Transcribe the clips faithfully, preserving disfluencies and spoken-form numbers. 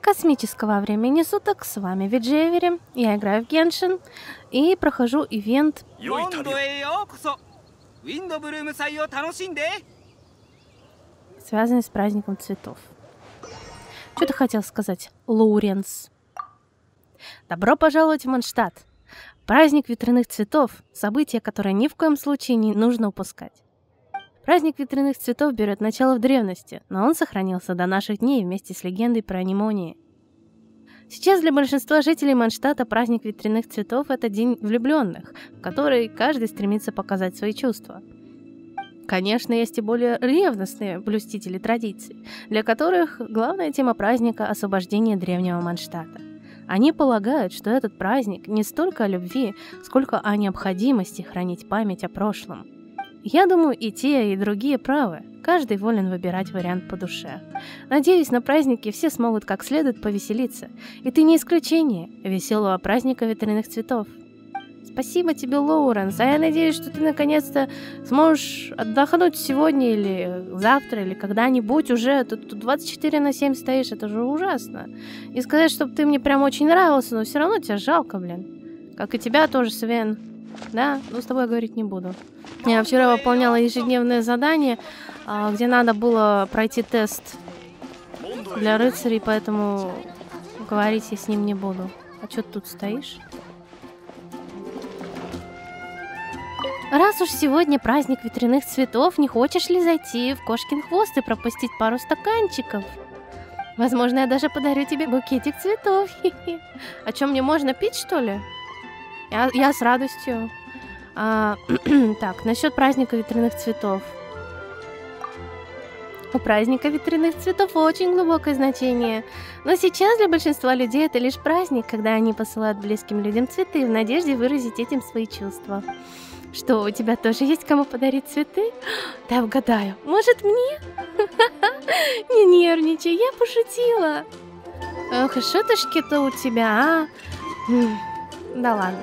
космического времени суток, с вами Виджевери, я играю в Геншин и прохожу ивент, связанный с праздником цветов. Что ты хотел сказать, Лоуренс? Добро пожаловать в Mondstadt! Праздник ветряных цветов – событие, которое ни в коем случае не нужно упускать. Праздник ветряных цветов берет начало в древности, но он сохранился до наших дней вместе с легендой про анимонии. Сейчас для большинства жителей Mondstadt'а праздник ветряных цветов – это день влюбленных, в который каждый стремится показать свои чувства. Конечно, есть и более ревностные блюстители традиций, для которых главная тема праздника – освобождение древнего Mondstadt'а. Они полагают, что этот праздник не столько о любви, сколько о необходимости хранить память о прошлом. Я думаю, и те, и другие правы. Каждый волен выбирать вариант по душе. Надеюсь, на празднике все смогут как следует повеселиться. И ты не исключение веселого праздника ветряных цветов. Спасибо тебе, Лоуренс. А я надеюсь, что ты наконец-то сможешь отдохнуть сегодня или завтра, или когда-нибудь уже. Тут, тут двадцать четыре на семь стоишь, это же ужасно. И сказать, чтобы ты мне прям очень нравился, но все равно тебя жалко, блин. Как и тебя тоже, Свен. Да, но с тобой говорить не буду. Я вчера выполняла ежедневное задание, где надо было пройти тест для рыцарей, поэтому говорить я с ним не буду. А что ты тут стоишь? Раз уж сегодня праздник ветряных цветов, не хочешь ли зайти в Кошкин хвост и пропустить пару стаканчиков? Возможно, я даже подарю тебе букетик цветов. А что, мне можно пить, что ли? Я, я с радостью. А, так, насчет праздника ветряных цветов. У праздника ветряных цветов очень глубокое значение. Но сейчас для большинства людей это лишь праздник, когда они посылают близким людям цветы в надежде выразить этим свои чувства. Что, у тебя тоже есть кому подарить цветы? Да, угадаю. Может, мне? Не нервничай, я пошутила. Ох, и шуточки-то у тебя, а? Да ладно.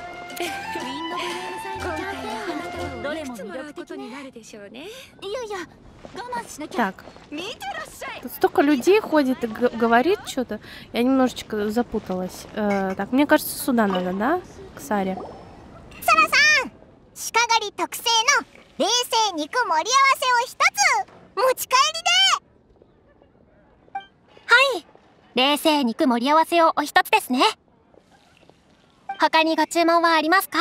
Так, тут столько людей ходит и говорит что-то. Я немножечко запуталась. Э, так, мне кажется, сюда надо, да? К Саре. Сара-сан! Шикагари токсей но рейсей нику мориавасе о хитацу мочикаэри де! Хай! Рейсей нику мориавасе о хитацу desu ne. 他にご注文はありますか?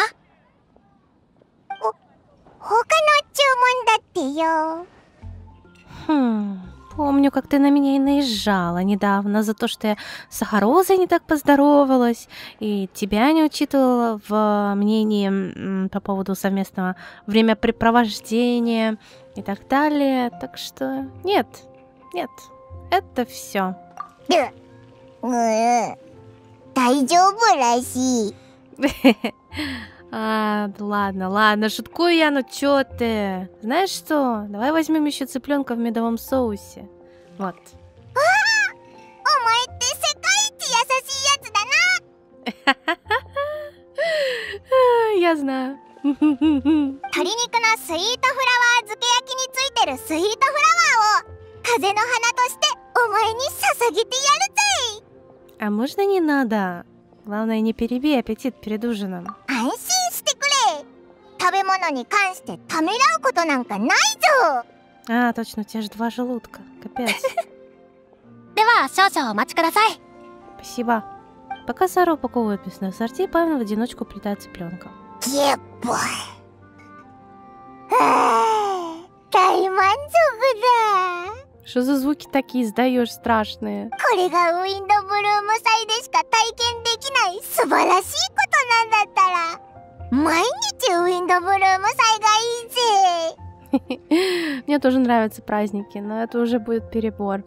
他の注文だってよ. Хм, помню, как ты на меня и наезжала недавно за то, что я с Сахарозой не так поздоровалась, и тебя не учитывала в мнении по поводу совместного времяпрепровождения и так далее. Так что нет, нет, это все. А, ладно, ладно, шуткую я, ну чё ты? Знаешь что? Давай возьмем еще цыпленка в медовом соусе. Вот. Я знаю. А можно не надо? Главное, не перебей аппетит перед ужином. А, точно, у тебя же два желудка. Капец. Спасибо. Пока Сара упаковывает мясное ассорти, Павел в одиночку плетает цыпленка. Что за звуки такие издаешь страшные? Мне тоже нравятся праздники, но это уже будет перебор.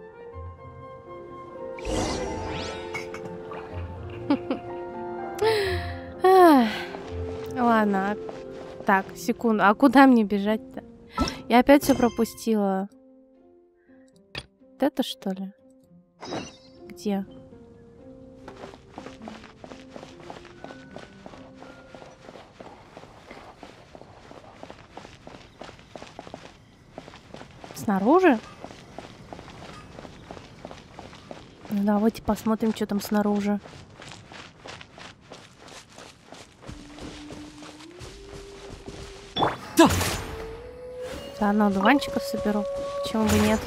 Ладно, так, секунду, а куда мне бежать-то? Я опять все пропустила. Вот это что ли? Где? Снаружи? Давайте посмотрим, что там снаружи. Заодно одуванчиков соберу. Почему бы нет?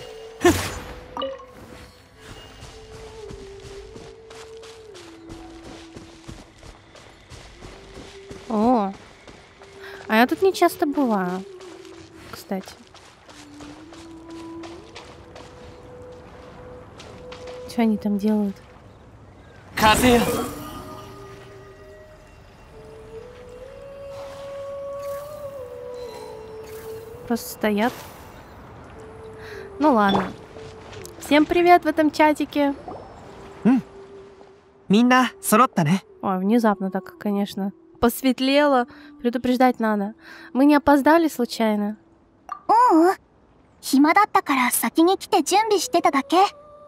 О, а я тут не часто бываю, кстати. Что они там делают? Казе! Просто стоят. Ну ладно. Всем привет в этом чатике. Минна, соротта не? Ой, внезапно так, конечно. Посветлело. Предупреждать надо. Мы не опоздали случайно? ううん。暇だったから先に来て準備してただけ。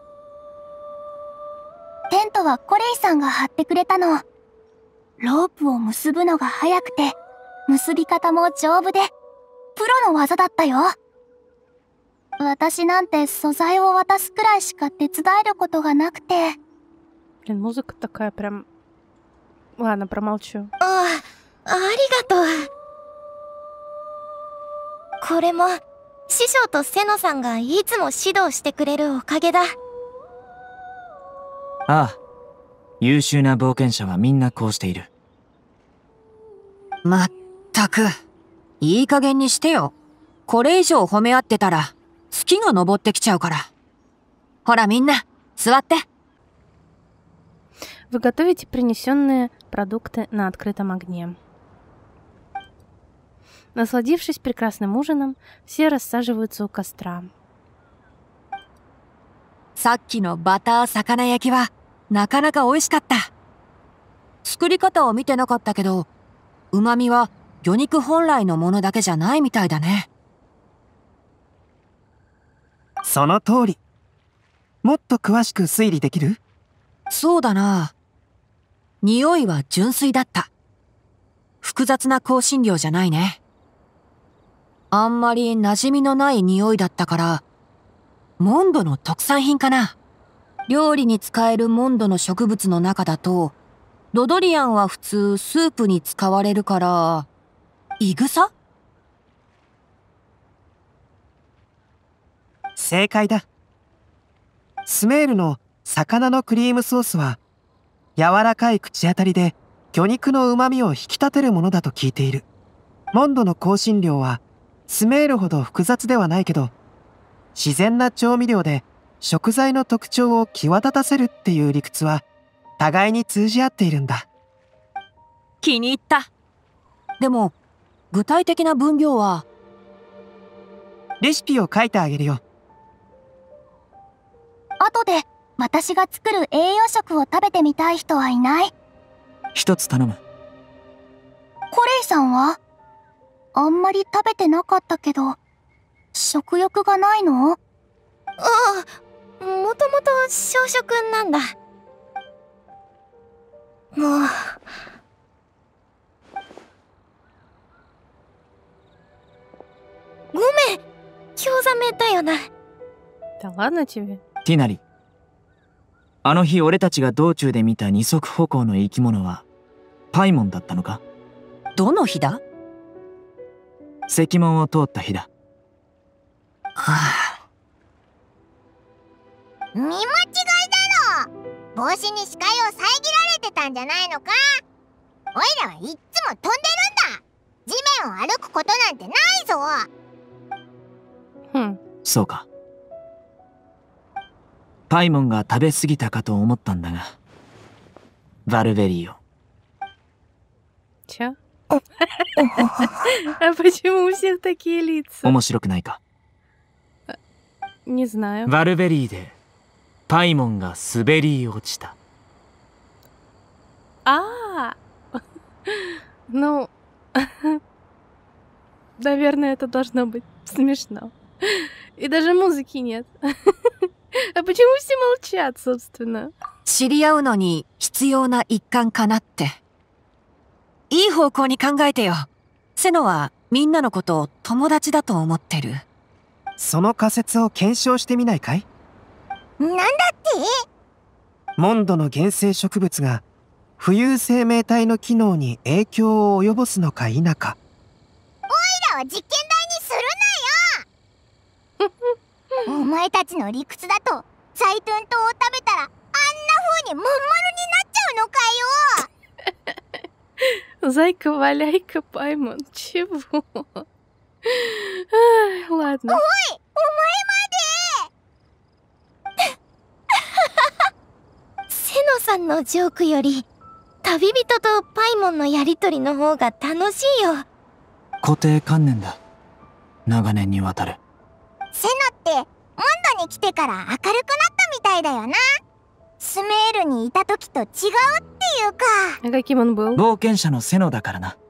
テントはコレイさんが張ってくれたの。ロープを結ぶのが早くて、結び方も丈夫で、プロの技だったよ。私なんて素材を渡すくらいしか手伝えることがなくて。 Блин, музыка такая прям... Ладно, промолчу. あ、ありがとう。これも師匠とセノさんがいつも指導してくれるおかげだ。 ああ、優秀な冒険者はみんなこうしている。 まったく、いい加減にしてよ。これ以上褒め合ってたら月が昇ってきちゃうから。ほらみんな、座って。 Вы готовите принесенные продукты на открытом огне. Насладившись прекрасным ужином, все рассаживаются у костра. さっきのバター魚焼きはなかなか美味しかった。作り方を見てなかったけど、旨味は魚肉本来のものだけじゃないみたいだね。 その通り。もっと詳しく推理できる？ そうだな。匂いは純粋だった。複雑な香辛料じゃないね。あんまり馴染みのない匂いだったから、モンドの特産品かな。料理に使えるモンドの植物の中だと、ロドリアンは普通スープに使われるから、イグサ？ 正解だ。スメールの魚のクリームソースは柔らかい口当たりで魚肉の旨味を引き立てるものだと聞いている。モンドの香辛料はスメールほど複雑ではないけど、自然な調味料で食材の特徴を際立たせるっていう理屈は互いに通じ合っているんだ。 気に入った。でも具体的な分量は？ レシピを書いてあげるよ。 後で私が作る栄養食を食べてみたい人はいない？ 一つ頼む。 コレイさんは？あんまり食べてなかったけど、食欲がないの？ああ、もともと小食なんだ。もう。ごめん、興ざめだよな。 Да ладно тебе. ティナリ。あの日俺たちが道中で見た二足歩行の生き物はパイモンだったのか？ どの日だ？ 石門を通った日だ。 はあ。 見間違いだろ。帽子に視界を遮られてたんじゃないのか？おいらはいっつも飛んでるんだ。地面を歩くことなんてないぞ。 うん。 そうか。パイモンが食べ過ぎたかと思ったんだが、バルベリーを。 Чё? А почему у всех такие лица? 面白くないか？ Не знаю. バルベリーでパイモンが滑り落ちた。 А, ну, наверное, это должно быть смешно. И даже музыки нет. А почему все молчат, собственно? 知り合うのに必要な一環かなって。いい方向に考えてよ。セノはみんなのことを友達だと思ってる。 その仮説を検証してみないかい？ なんだって？ モンドの原生植物が浮遊生命体の機能に影響を及ぼすのか否か。 おいらは実験台にするなよお前たちの理屈だとザイトゥン島を食べたらあんな風にまん丸になっちゃうのかよ。 Зайка, валяйка, Паймон. Чего? Ай, ладно. おい、お前までセノさんのジョークより旅人とパイモンのやりとりの方が楽しいよ。 固定観念だ。長年にわたる。 セノってモンドに来てから明るくなったみたいだよな。スメールにいた時と違うっていうか。 А каким он был? 冒険者のセノだからな。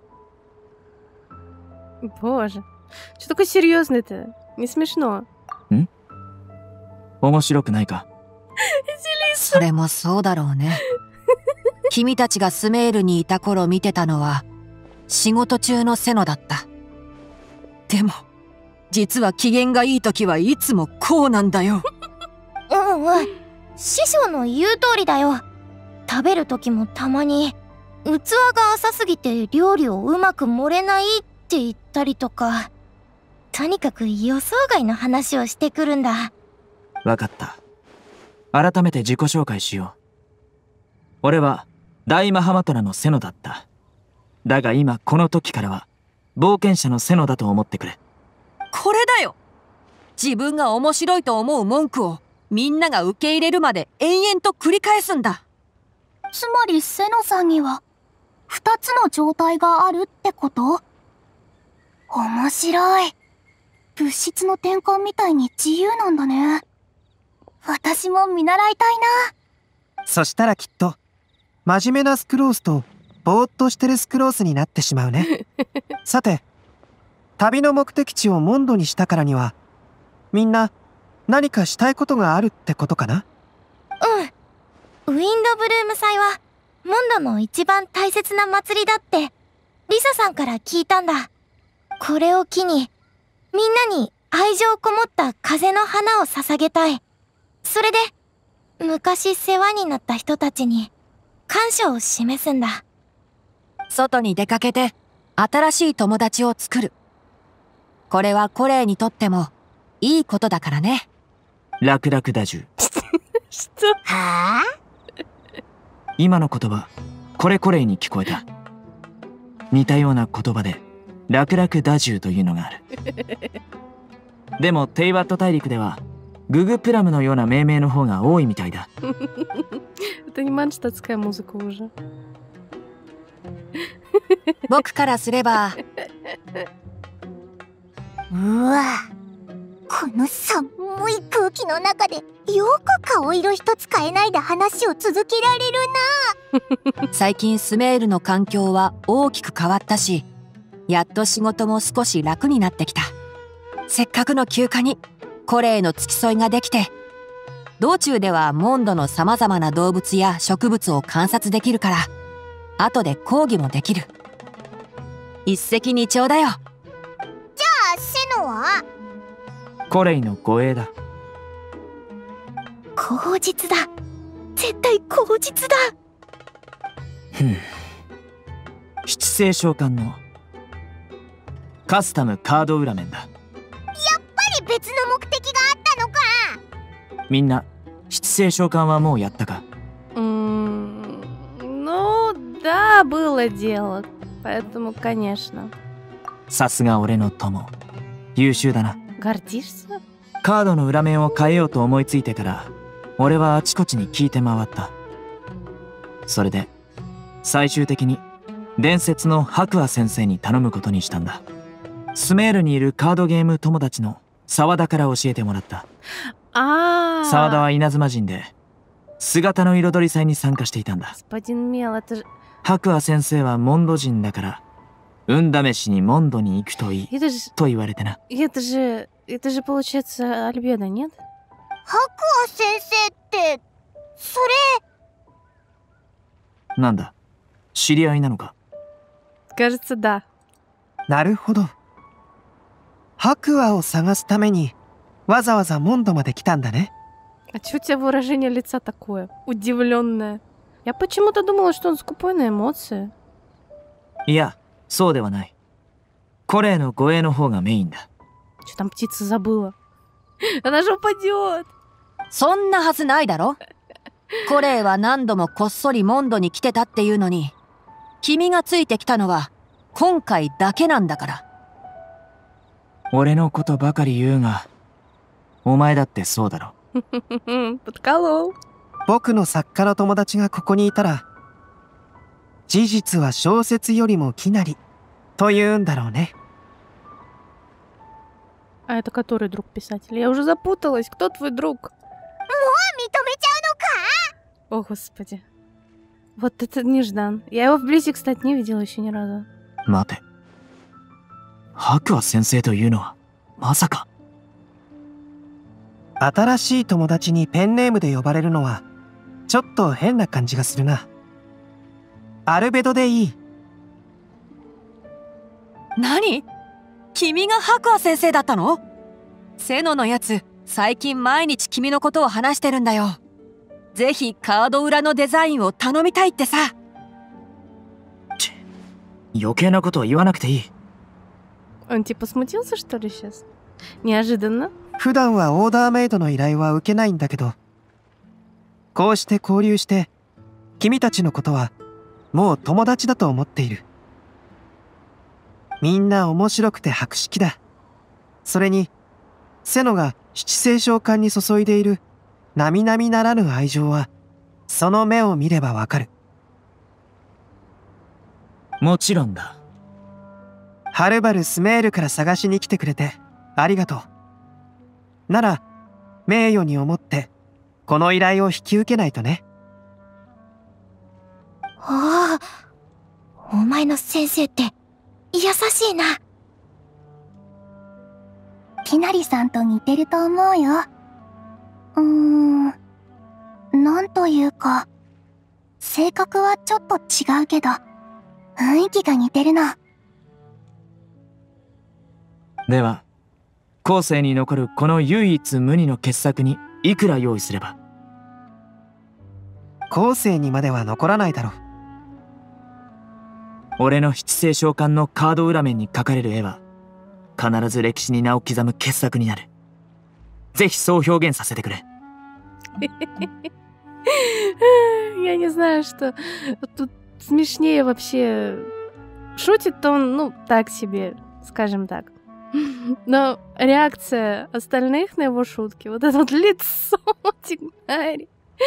Боже. Что такое серьезный-то? Не смешно. ん？面白くないか？ それもそうだろうね。君たちがスメールにいた頃見てたのは仕事中のセノだった。でも実は機嫌がいい時はいつもこうなんだよ。 うんうん、師匠の言う通りだよ。食べる時もたまに器が浅すぎて料理をうまく盛れないって言ったりとか、とにかく予想外の話をしてくるんだ。 わかった。改めて自己紹介しよう。俺は大マハマトラのセノだった。だが今この時からは冒険者のセノだと思ってくれ。 これだよ。自分が面白いと思う文句をみんなが受け入れるまで延々と繰り返すんだ。 つまりセノさんには二つの状態があるってこと？面白い。物質の転換みたいに自由なんだね。私も見習いたいな。 そしたらきっと真面目なスクロースとぼーっとしてるスクロースになってしまうね。さて、旅の目的地をモンドにしたからにはみんな何かしたいことがあるってことかな？ うん。ウィンドブルーム祭はモンドの一番大切な祭りだってリサさんから聞いたんだ。これを機にみんなに愛情こもった風の花を捧げたい。それで昔世話になった人たちに感謝を示すんだ。 外に出かけて新しい友達を作る。これはコレイにとってもいいことだからね。 楽々打銃。 はあ？ 今の言葉これコレイに聞こえた。似たような言葉で楽々打銃というのがある。でもテイワット大陸ではググプラムのような命名の方が多いみたいだ。 Это не манштатская музыка уже. 僕からすればうわ、この寒い空気の中でよく顔色一つ変えないで話を続けられるな。 最近スメールの環境は大きく変わったし、やっと仕事も少し楽になってきた。せっかくの休暇にコレイの付き添いができて、道中ではモンドのさまざまな動物や植物を観察できるから、後で講義もできる。一石二鳥だよ。 じゃあセノは？ コレイの護衛だ。 口実だ。絶対口実だ。 ふん。七星召喚のカスタムカード裏面だ。 やっぱり別の目的があったのか。 みんな七星召喚はもうやったか？ М, Ну, да, было дело. Поэтому, конечно. さすが俺の友。優秀だな。 Гордишься? カードの裏面を変えようと思いついてから俺はあちこちに聞いて回った。それで最終的に伝説の白亜先生に頼むことにしたんだ。スメールにいるカードゲーム友達の沢田から教えてもらった。 А, 沢田は稲妻人で姿の彩り祭に参加していたんだ。 господин Мел, это же... 白亜先生はモンド人だから運試しにモンドに行くといい Это же... と言われてな。 Это же... Это же, получается, Альбедо, нет? 白亜先生ってそれ？ なんだ、知り合いなのか？ Кажется, да. なるほど。白亜を探すためにわざわざモンドまで来たんだね。 А чё у тебя выражение лица такое? Удивленное. Я почему-то думала, что он скупой на эмоции. いや、そうではない。これへの護衛の方がメインだ。 Что там птица забыла? Она же упадет! そんなはずないだろ。コレイは何度もこっそりモンドに来てたっていうのに、君がついてきたのは今回だけなんだから。 俺のことばかり言うが、お前だってそうだろ。 Подколол. 僕の作家の友達がここにいたら、事実は小説よりもきなりと言うんだろうね。 А это который друг писателя? Я уже запуталась. Кто твой друг? О, господи. Вот это неждан. Я его вблизи, кстати, не видела еще ни разу. 待て。白亜先生というのは、まさか。 新しい友達にペンネームで呼ばれるのは、ちょっと変な感じがするな。アルベドでいい。 何？君が白亜先生だったの？セノのやつ、最近毎日君のことを話してるんだよ。ぜひカード裏のデザインを頼みたいってさ。 ち、余計なことは言わなくていい。 Он типа смутился, что ли, сейчас? Неожиданно. 普段はオーダーメイドの依頼は受けないんだけど、こうして交流して君たちのことはもう友達だと思っている。みんな面白くて博識だ。それにセノが七星召喚に注いでいる並々ならぬ愛情はその目を見ればわかる。 もちろんだ。 はるばるスメールから探しに来てくれてありがとう。なら名誉に思ってこの依頼を引き受けないとね。 おお、お前の先生って優しいな。きなりさんと似てると思うよ。うーん、なんというか性格はちょっと違うけど雰囲気が似てるの。 では、後世に残るこの唯一無二の傑作にいくら用意すれば？ 後世にまでは残らないだろう。 俺の七星召喚のカード裏面に描かれる絵は必ず歴史に名を刻む傑作になる。ぜひそう表現させてくれ。 Я не знаю, что тут смешнее вообще. Шутит он, ну, так себе, скажем так. Но реакция остальных на его шутки, вот это вот лицо Тигнари.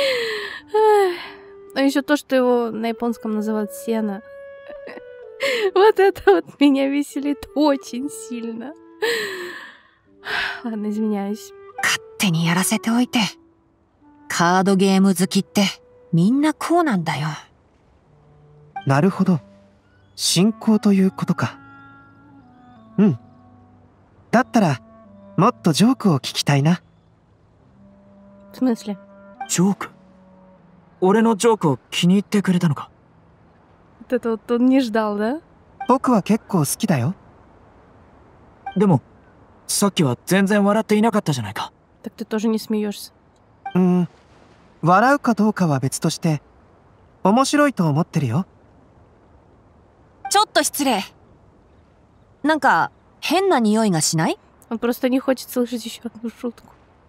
А еще то, что его на японском называют сено. Вот это вот меня веселит очень сильно. Ладно, извиняюсь. 勝手にやらせておいて。カードゲーム好きってみんなこうなんだよ。 なるほど。信仰ということか。うん。だったらもっとジョークを聞きたいな。 В смысле? ジョーク？俺のジョークを気に入ってくれたのか？ Вот это вот он не ждал, да? 僕は結構好きだよ。 でも、さっきは全然笑っていなかったじゃないか。 Так ты тоже не смеешься. うーん。笑うかどうかは別として面白いと思ってるよ。 ちょっと失礼。なんか変な匂いがしない？ Он просто не хочет слышать еще одну шутку.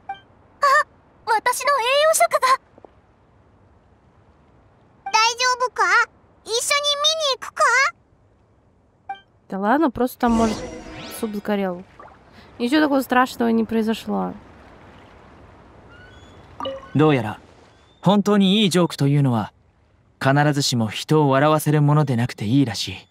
私の栄養食が。大丈夫か？一緒に見に行くか？ Да ладно, просто там, может, суп сгорел. Ничего такого страшного не произошло. どうやら本当にいいジョークというのは必ずしも人を笑わせるものでなくていいらしい。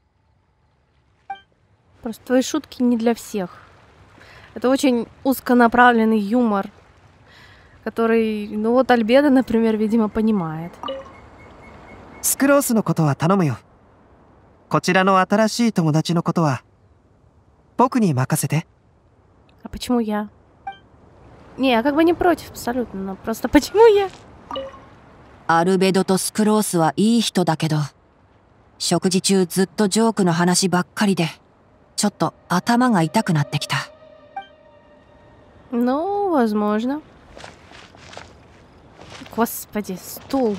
Просто твои шутки не для всех. Это очень узконаправленный юмор, который, ну вот Альбедо, например, видимо, понимает. スクロースのことは頼むよ。こちらの新しい友達のことは僕に任せて。 А почему я? Не, я как бы не против абсолютно, но просто почему я? アルベドとスクロースはいい人だけど、食事中ずっとジョークの話ばっかりで、ちょっと頭が痛くなってきた。 Ну, возможно. Господи, стул.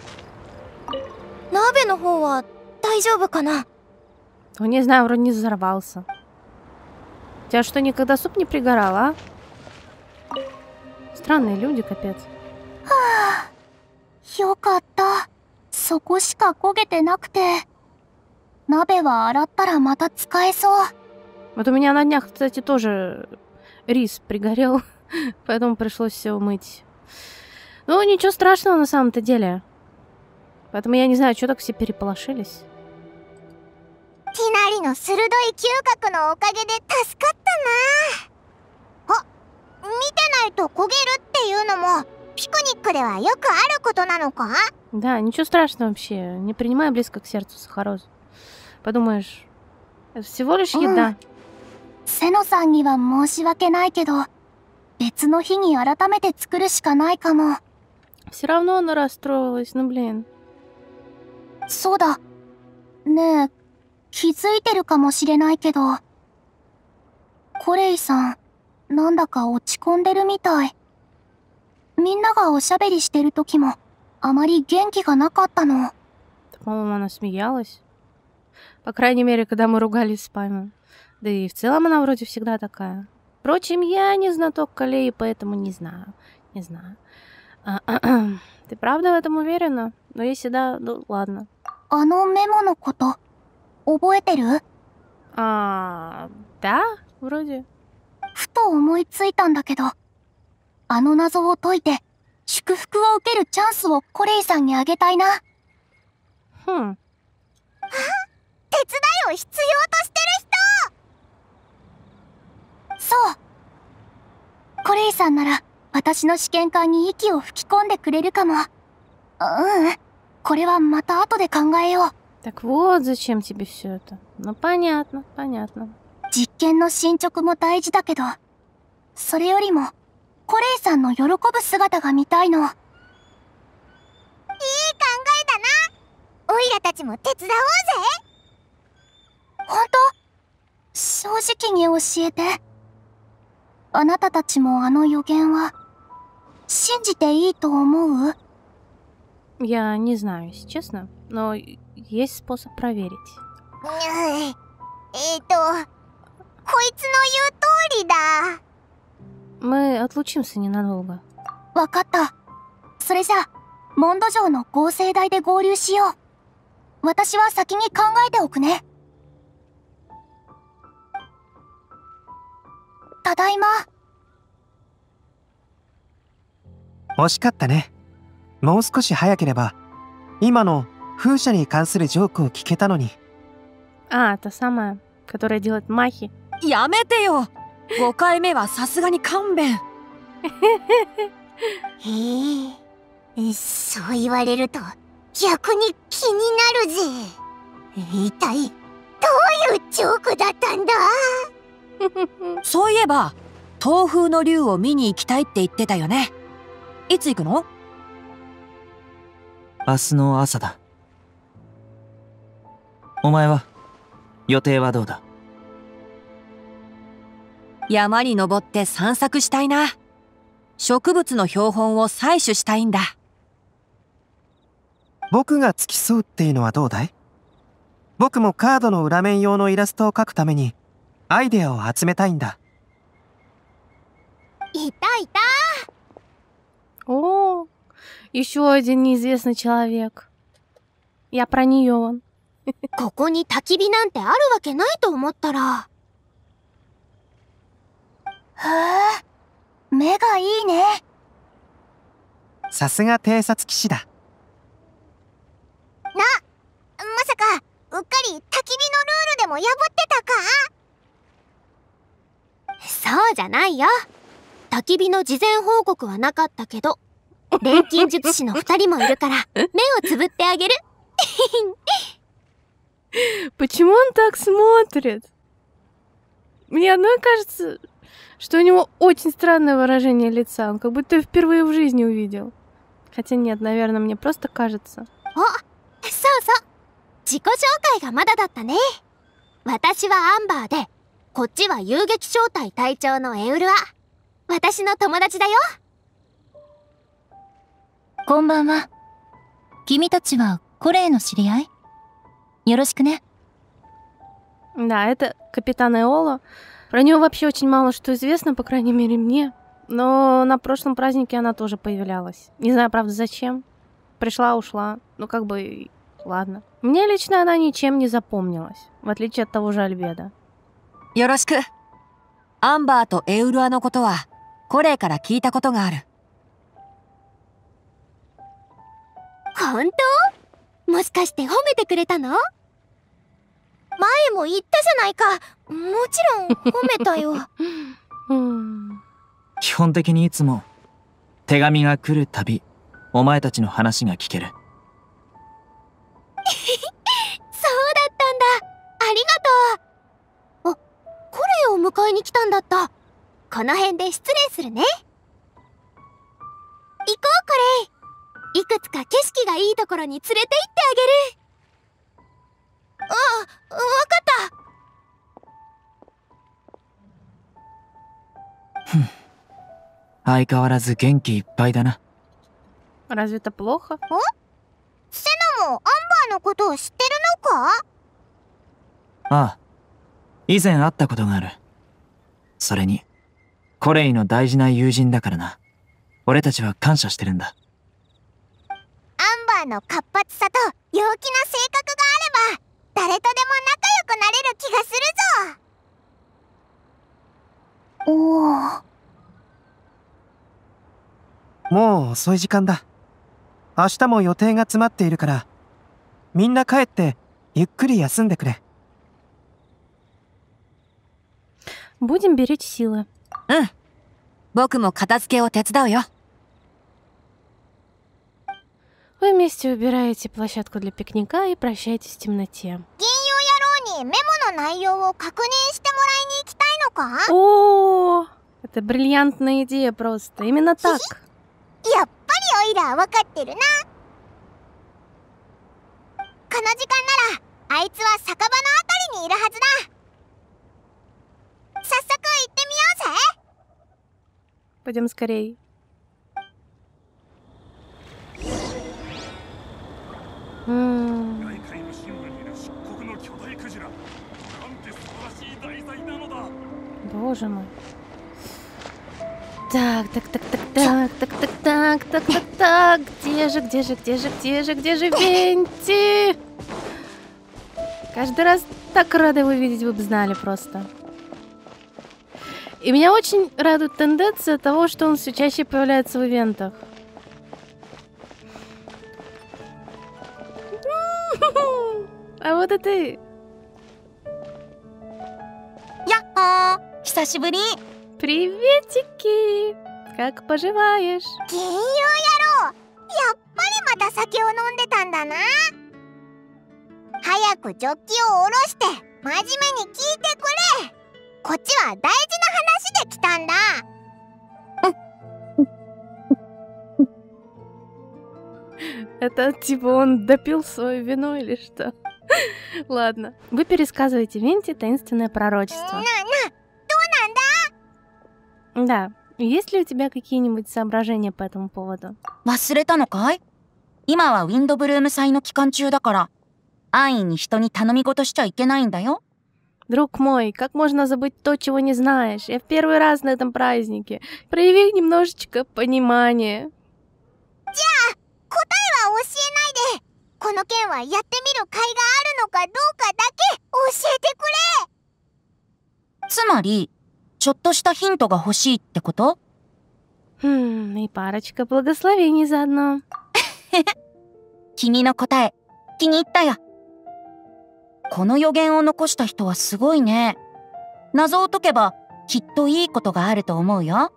鍋の方は大丈夫かな？ Ну, не знаю, вроде не взорвался. У тебя что, никогда суп не пригорал, а? Странные люди, капец. よかった。そこしか焦げてなくて。鍋は洗ったらまた使えそう。 Вот у меня на днях, кстати, тоже рис пригорел, поэтому пришлось все умыть. Ну, ничего страшного на самом-то деле. Поэтому я не знаю, что так все переполошились. ティナリの鋭い嗅覚のおかげで助かったな。あ、見てないと焦げるっていうのもピクニックではよくあることなのか？ Да, ничего страшного вообще. Не принимай близко к сердцу, Сахароз. Подумаешь, это всего лишь еда. セノさんには申し訳ないけど、別の日に改めて作るしかないかも。 Все равно она расстроилась, ну блин. そうだ。ねえ、気づいてるかもしれないけど、コレイさん、なんだか落ち込んでるみたい。みんながおしゃべりしてる時も、あまり元気がなかったの。 По-моему, она смеялась. По крайней мере, когда мы ругались с Паймом. Да и в целом она вроде всегда такая. Впрочем, я не знаток Колеи, поэтому не знаю. Не знаю. Ты правда в этом уверена? Но если да, ну ладно. あのメモのこと、覚えてる？ А, да, вроде. ふと思いついたんだけど、あの謎を解いて、祝福を受けるチャンスをコレイさんにあげたいな。 Хм. 手伝いを必要としてる人！そう。コレイさんなら私の試験管に息を吹き込んでくれるかも。ううん、これはまた後で考えよう。 Так вот, зачем тебе все это? Ну, понятно, понятно. 実験の進捗も大事だけど、それよりもコレイさんの喜ぶ姿が見たいの。いい考えだな。オイラたちも手伝おうぜ。本当？正直に教えて。あなたたちもあの予言は信じていいと思う？ Я не знаю, если честно, но есть способ проверить. えっと、こいつの言う通りだ。 Мы отлучимся ненадолго. わかった。それじゃあ、モンド城の合成台で合流しよう。私は先に考えておくね。ただいま。 惜しかったね。もう少し早ければ今の風車に関するジョークを聞けたのに。 А, та самая, которая делает махи. やめてよ。ごかいめはさすがに勘弁。 へえ、そう言われると逆に気になるぜ。一体どういうジョークだったんだ？ そういえば東風の竜を見に行きたいって言ってたよね。いつ行くの？ 明日の朝だ。お前は予定はどうだ？ 山に登って散策したいな。植物の標本を採取したいんだ。 僕が付き添うっていうのはどうだい？僕もカードの裏面用のイラストを描くためにアイデアを集めたいんだ。 いたいた。 О, еще один неизвестный человек. Я про нее. ここに焚き火なんてあるわけないと思ったら。へえ、目がいいね。 さすが偵察騎士だ。 な、まさかうっかり焚き火のルールでも破ってたか？そうじゃないよ。焚き火の事前報告はなかったけど、錬金術師の二人もいるから目をつぶってあげる。 Почему он так смотрит? Мне одной кажется, что у него очень странное выражение лица. Он как будто впервые в жизни увидел. Хотя нет, наверное, мне просто кажется. お、そうそう。自己紹介がまだだったね。私はアンバーで、こっちは遊撃小隊隊長のエウルア。私の友達だよ。 こんばんは。君たちはコレイの知り合い？よろしくね。 Да, это капитан Эола. Про нее вообще очень мало что известно, по крайней мере мне. Но на прошлом празднике она тоже появлялась. Не знаю, правда, зачем. Пришла, ушла. Ну, как бы, ладно. Мне лично она ничем не запомнилась, в отличие от того же Альбеда. よろしく。アンバーとエウルアのことはコレイから聞いたことがある。 本当？もしかして褒めてくれたの？前も言ったじゃないか。もちろん褒めたよ。 基本的にいつも手紙が来るたびお前たちの話が聞ける。 そうだったんだ。ありがとう。あ、コレイを迎えに来たんだった。この辺で失礼するね。行こう、コレイ。いくつか景色がいいところに連れて行ってあげる。あ、わかった。 ふん。相変わらず元気いっぱいだな。 Разве это плохо? セナもアンバーのことを知ってるのか？ ああ、以前会ったことがある。それにコレイの大事な友人だからな。俺たちは感謝してるんだ。 アンバーの活発さと陽気な性格があれば誰とでも仲良くなれる気がするぞ。おお。 もう遅い時間だ。明日も予定が詰まっているから、みんな帰ってゆっくり休んでくれ。 Будем беречь силы. うん。僕も片付けを手伝うよ。 Вы вместе убираете площадку для пикника и прощаетесь в темноте. 銀融野郎にメモの内容を確認してもらいに行きたいのか？ О, это бриллиантная идея просто. Именно так. やっぱりオイラ分かってるな。この時間ならあいつは酒場のあたりにいるはずだ。早速行ってみようぜ。 Пойдем скорей. М. Боже мой. Так, так, так, так, так, так, так, так, так, так, так. Где же, где же, где же, где же, где же Венти? Каждый раз так рада его видеть, вы бы знали просто. И меня очень радует тенденция того, что он все чаще появляется в ивентах. А вот и ты. やっほー、久しぶり。 Приветики! Как поживаешь? 銀融野郎、やっぱりまた酒を飲んでたんだな。早くジョッキを下ろして真面目に聞いてくれ。こっちは大事な話で来たんだ。 Это типа он допил свое вино или что? Ладно. Вы пересказываете Венти таинственное пророчество. Да. Есть ли у тебя какие-нибудь соображения по этому поводу? 忘れたのかい？今はウィンドブルーム祭の期間中だから、安易に人に頼み事しちゃいけないんだよ。 Друг мой, как можно забыть то, чего не знаешь? Я в первый раз на этом празднике. Прояви немножечко понимания. じゃあ、答えは教えないで。この件はやってみる甲斐があるのかどうかだけ教えてくれ。 つまり、ちょっとしたヒントが欲しいってこと？ Хм, и парочка благословений заодно. 君の答え、気に入ったよ。この予言を残した人はすごいね。謎を解けばきっといいことがあると思うよ。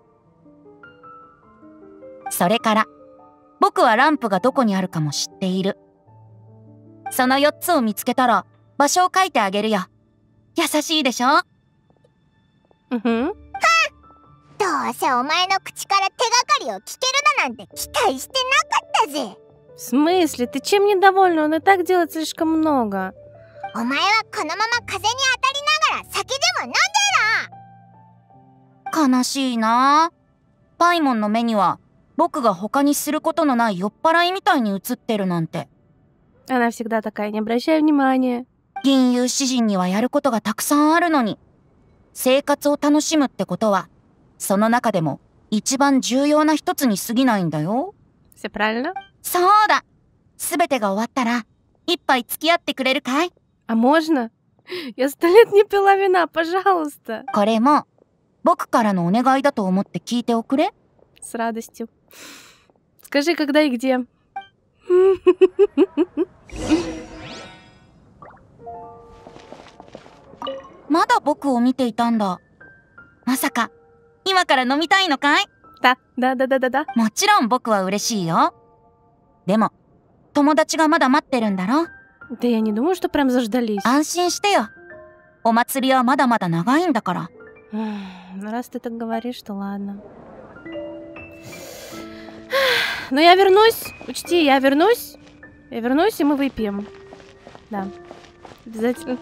それから、僕はランプがどこにあるかも知っている。そのよっつを見つけたら場所を書いてあげるよ。優しいでしょ？ Угу. どうせお前の口から手がかりを聞けるだなんて期待してなかったぜ。 В смысле? Ты чем недовольна? Он и так делает слишком много. お前はこのまま風に当たりながら酒でも飲んでろ。 悲しいな。パイモンの目には僕が他にすることのない酔っ払いみたいに映ってるなんて。 Она всегда такая, не обращай внимания. 銀融詩人にはやることがたくさんあるのに、生活を楽しむってことは、その中でも一番重要な一つに過ぎないんだよ。 Все правильно? そうだ。すべてが終わったら、一杯付き合ってくれるかい？ А можно? Я сто лет не пила вина, пожалуйста. これも、僕からのお願いだと思って聞いておくれ。 С радостью. Скажи, когда и где. まだ僕を見ていたんだ。まさか、今から飲みたいのかい？ Да, да, да, да, да, да. もちろん僕は嬉しいよ。でも、友達がまだ待ってるんだろ？ Да я не думаю, что прям заждались. 安心してよ。お祭りはまだまだ長いんだから。 Ну, раз ты так говоришь, то ладно. Но я вернусь. Учти, я вернусь. Я вернусь, и мы выпьем. Да. Обязательно.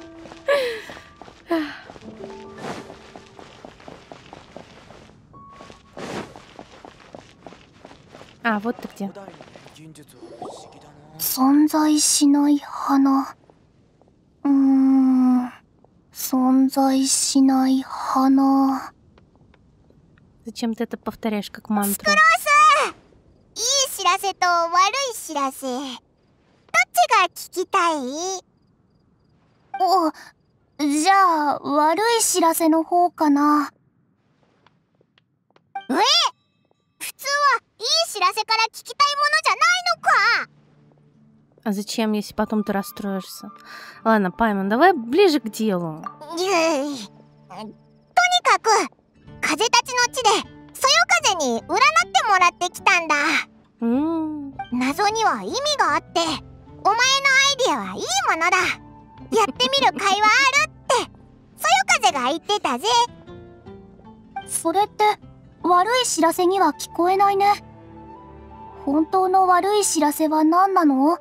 А, вот ты где. 存在しない花。うーん。存在しない花。 Зачем ты это повторяешь как мантру? いい知らせと悪い知らせ。どっちが聞きたい？お、じゃあ悪い知らせの方かな。え？普通はいい知らせから聞きたいものじゃないのか。 А зачем, если потом ты расстроишься? Ладно, Паймон, давай ближе к делу. とにかく風たちの地でそよ風に占ってもらってきたんだ。 うーん。 謎には意味があって、お前のアイディアはいいものだ。やってみる甲斐はあるってそよ風が言ってたぜ。それって悪い知らせには聞こえないね。本当の悪い知らせは何なの？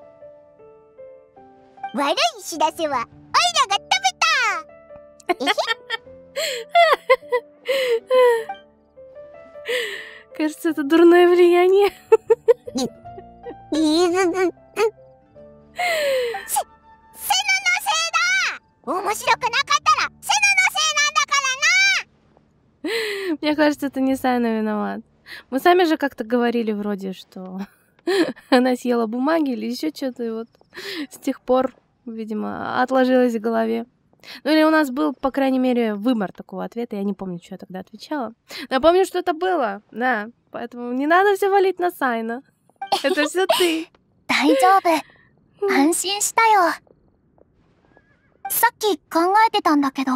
悪い知らせはオイラが食べた。えへ Кажется, это дурное влияние. せ、セノのせいだ。面白くなかったらセノのせいなんだからな。 Мне кажется, это не Сайна виноват. Мы сами же как-то говорили вроде, что она съела бумаги или еще что-то, и вот с тех пор, видимо, отложилось в голове. Ну или у нас был, по крайней мере, выбор такого ответа. Я не помню, что я тогда отвечала. Но я помню, что это было, да. Поэтому не надо все валить на Сайна. Это все ты. 大丈夫。安心したよ。さっき考えてたんだけど、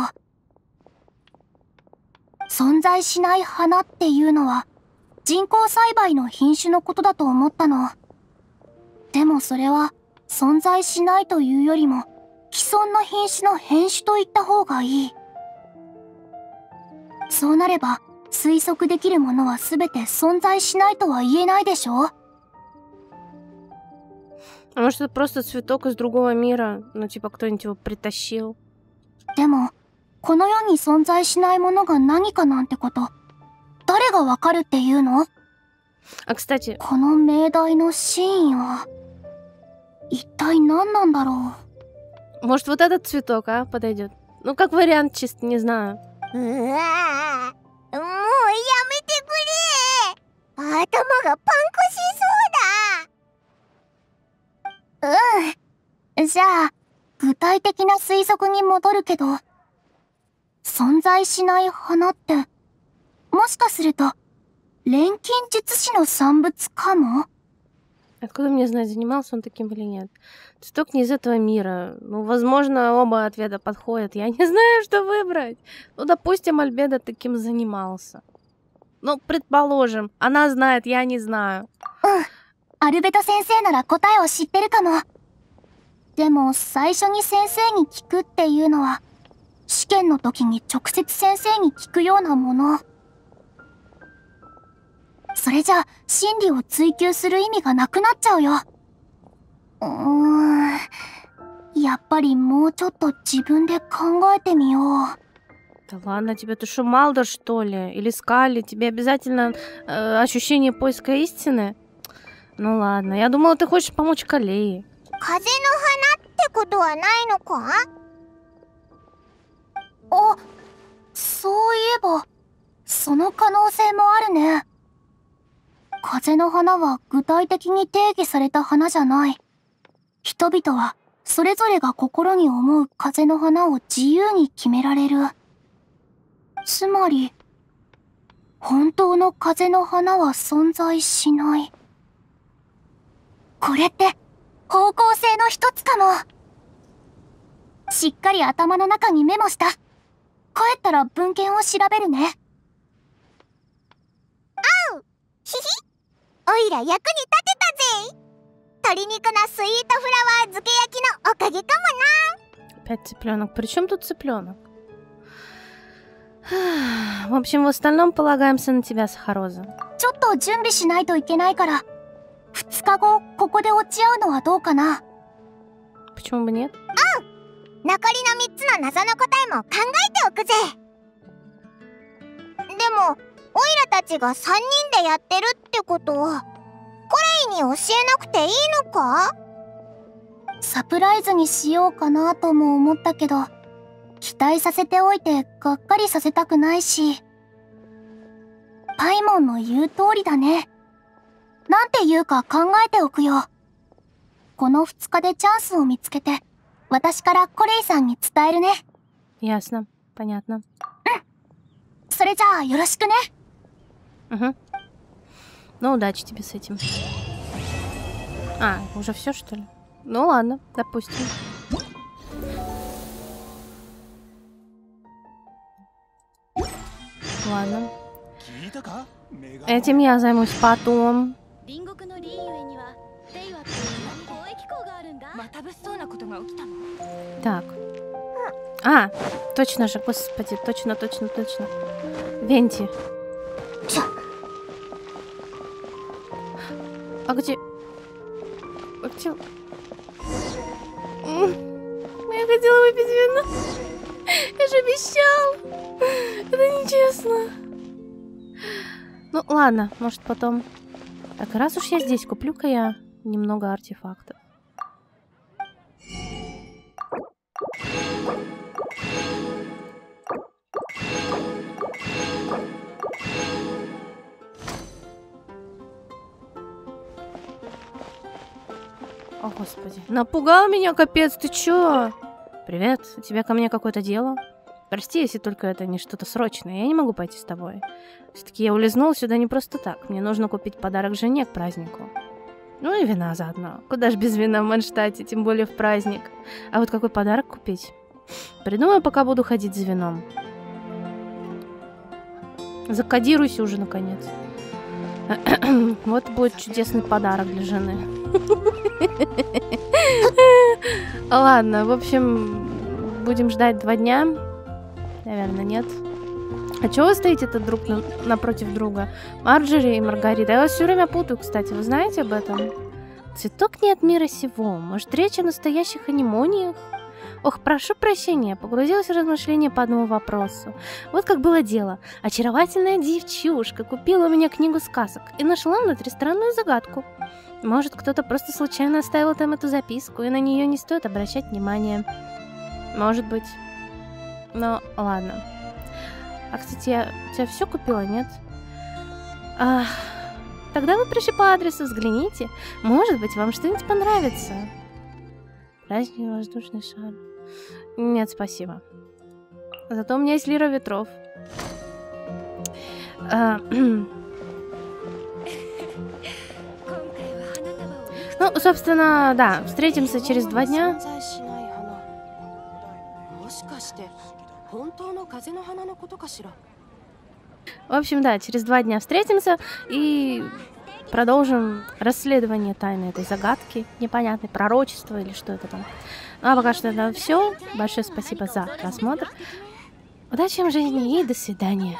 存在しない花っていうのは人工栽培の品種のことだと思ったの。でもそれは存在しないというよりも既存の品種の変種と言った方がいい。そうなれば推測できるものは全て存在しないとは言えないでしょ。 А может, это просто цветок из другого мира? Ну, типа, кто-нибудь его притащил? でもこの世に存在しないものが何かなんてこと誰がわかるっていうの？ А, кстати... この命題の真意は一体何なんだろう。 Может, вот этот цветок, а, подойдет? Ну, как вариант, чисто, не знаю. うわー、もうやめてくれ。頭がパンクしそうだ。うん。じゃあ具体的な推測に戻るけど、存在しない花ってもしかすると錬金術師の産物かも？ Откуда мне знать, занимался он таким или нет? Цветок не из этого мира. Ну, возможно, оба ответа подходят. Я не знаю, что выбрать. Ну, допустим, Альбедо таким занимался. Ну, предположим, она знает, я не знаю. うん。アルベト先生なら答えを知ってるかも。でも最初に先生に聞くっていうのは試験の時に直接先生に聞くようなもの。それじゃ真理を追求する意味がなくなっちゃうよ。うーん。やっぱりもうちょっと自分で考えてみよう。 Да ладно, тебе ты что, Малдор, что ли? Или Скали? Тебе обязательно э, ощущение поиска истины? Ну ладно, я думала, ты хочешь помочь Калее. 風の花ってことはないのか？あ、そういえば、その可能性もあるね。風の花は具体的に定義された花じゃない。人々はそれぞれが心に思う風の花を自由に決められる。つまり、本当の風の花は存在しない。これって方向性の一つかも。しっかり頭の中にメモした。帰ったら文献を調べるね。あう、ひひ、おいら役に立てたぜ。鶏肉のスイートフラワー漬け焼きのおかげかもな。 Опять цыпленок. При чем тут цыпленок? В общем, в остальном полагаемся на тебя, Сахароза. ちょっと準備しないといけないから、ふつかごここで落ち合うのはどうかな。 Почему бы нет? 残りのみっつの謎の答えも考えておくぜ。でも、オイラたちがさんにんでやってるってことは、コレイに教えなくていいのか？サプライズにしようかなとも思ったけど、期待させておいてがっかりさせたくないし。パイモンの言う通りだね。なんて言うか考えておくよ。このふつかでチャンスを見つけて、私からコレイさんに伝えるね。 Ясно. Понятно. それじゃあよろしくね。 Угу. Ну, удачи тебе с этим. А, уже все, что ли? Ну ладно, допустим. Ладно. Этим я займусь потом. Так. А, точно же, господи, точно, точно, точно. Венти. А где... А где... М, Я хотела выпить вино. Я же обещал. Это нечестно. Ну, ладно, может потом... Так, раз уж я здесь, куплю-ка я немного артефактов. О, господи. Напугал меня, капец, ты чё? Привет, у тебя ко мне какое-то дело? Прости, если только это не что-то срочное. Я не могу пойти с тобой. Все-таки я улизнул сюда не просто так. Мне нужно купить подарок жене к празднику. Ну и вина заодно. Куда ж без вина в Манштате, тем более в праздник. А вот какой подарок купить? Придумаю, пока буду ходить за вином. Закодируйся уже, наконец. Вот будет чудесный подарок для жены. Ладно, в общем, будем ждать два дня. Наверное, нет. А чего вы стоите-то друг на... напротив друга? Марджери и Маргарита. Я вас все время путаю, кстати. Вы знаете об этом? Цветок не от мира сего. Может, речь о настоящих анимониях? Ох, прошу прощения, погрузилась в размышления по одному вопросу. Вот как было дело. Очаровательная девчушка купила у меня книгу сказок и нашла внутри странную загадку. Может, кто-то просто случайно оставил там эту записку, и на нее не стоит обращать внимания. Может быть. Но ладно. А, кстати, я у тебя все купила, нет? Ах, тогда вы пришли по адресу, взгляните. Может быть, вам что-нибудь понравится. Праздник воздушный шар. Нет, спасибо. Зато у меня есть лира ветров. А, ну, собственно, да, встретимся через два дня. В общем, да, через два дня встретимся и продолжим расследование тайны этой загадки, непонятной, пророчества или что это там. Ну, а пока что это все. Большое спасибо за просмотр. Удачи вам в жизни и до свидания.